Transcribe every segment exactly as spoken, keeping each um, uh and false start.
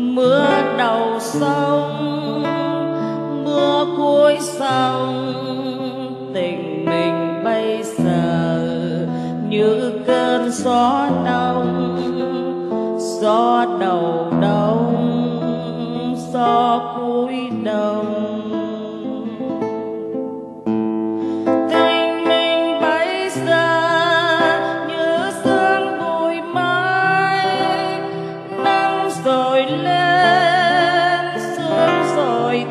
mưa đầu sông mưa cuối sông, tình mình bây giờ như cơn gió đông, gió đầu đông, gió cuối đông. Tình mình bây giờ như sương bụi mây, nắng rồi lên, sương rồi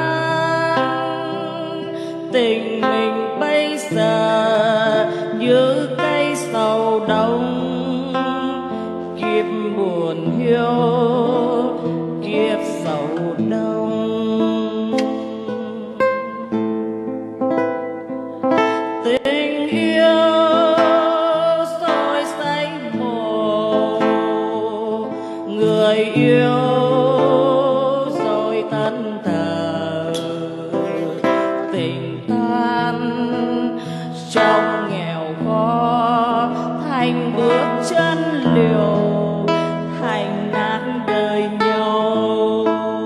tan. Tình mình bây giờ như cây sầu đông, kiếp buồn hiu, kiếp sầu đông. Tình yêu soi say mồ, người yêu rồi thân thờ. Tình tan trong nghèo khó, thành bước chân liều, thành nát đời nhau.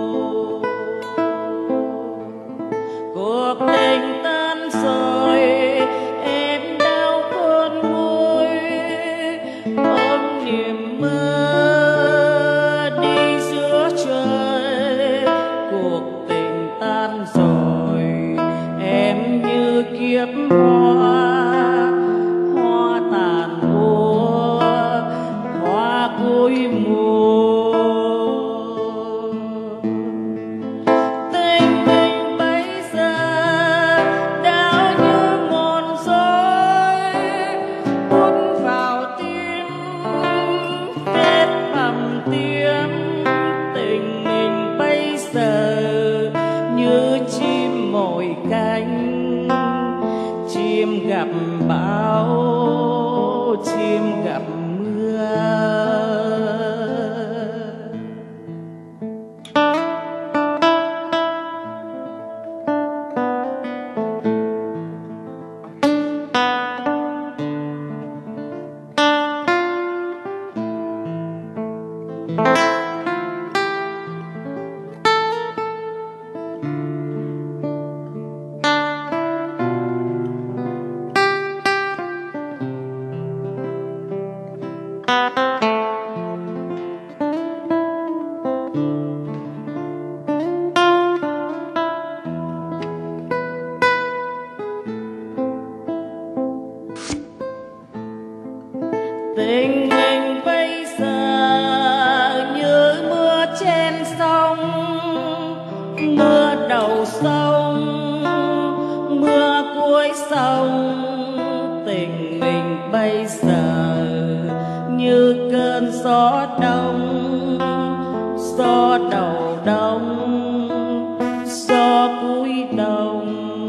Cuộc tình tan rồi em đau khôn nguôi, ôm niềm mơ đi giữa trời. Cuộc tình tan rồi em như kiếp hoa, hoa tàn úa, hoa cuối mùa. Tình mình bây giờ đau như ngọn roi, hút vào tim vết bầm tím. Tình mình bây giờ như chim mồi cánh, chim gặp bão, chim gặp mưa. Tình mình bây giờ như mưa trên sông, mưa đầu sông, mưa cuối sông. Tình mình bây giờ như cơn gió đông, gió đầu đông, gió cuối đông.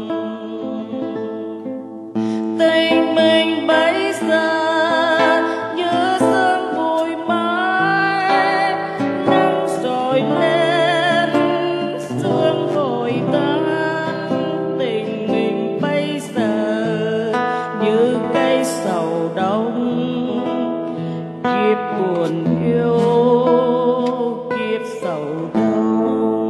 Tình mình bây giờ như sương bụi mây, nắng rồi lên, sương vội tan. Tình mình bây giờ như cây sầu đông, kiếp buồn hiu, kiếp sầu đông.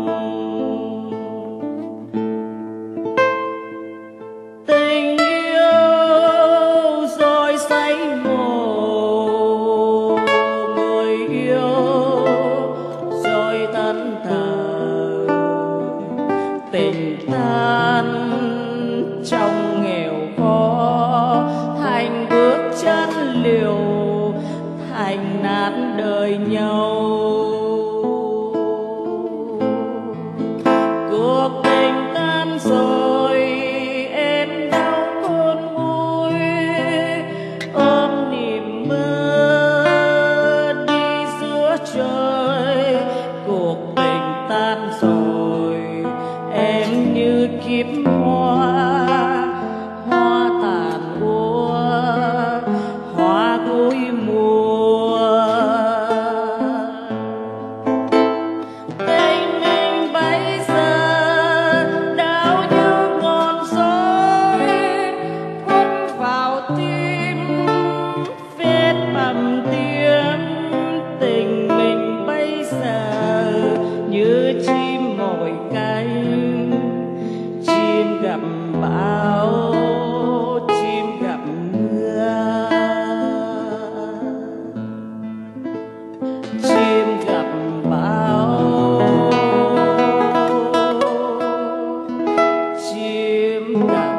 đêm dài